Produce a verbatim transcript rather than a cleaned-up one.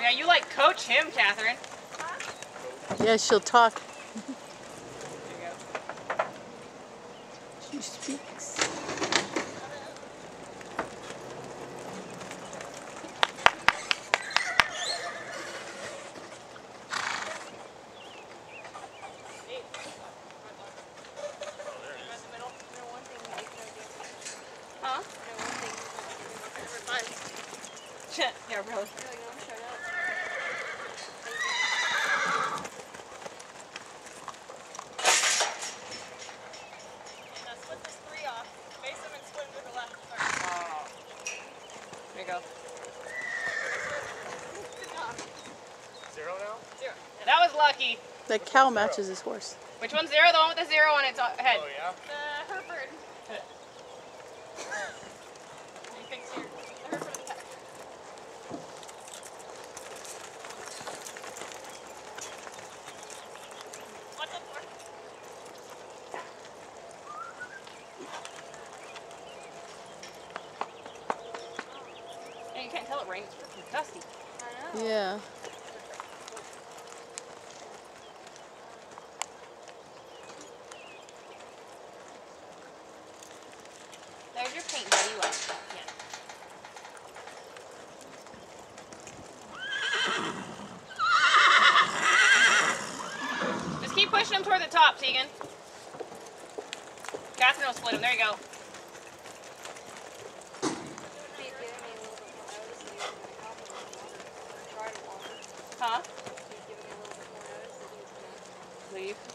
Now you like coach him, Catherine. Huh? Yeah, she'll talk. There you go. She speaks. Huh? Yeah, really. Now split this three off. Face them and split them to the left. Oh. There you go. Zero now? Zero. Now that was lucky. The cow matches his horse. Which one's zero? The one with the zero on its head. Oh, yeah? The Hereford. You fix here. The Hereford of the head. What's up for? Yeah, you can't tell it rains. It's freaking dusty. I know. Yeah. There's your paint, buddy. You like that? Yeah. Just keep pushing them toward the top, Tegan. Catherine will split them. There you go. Huh? Leave.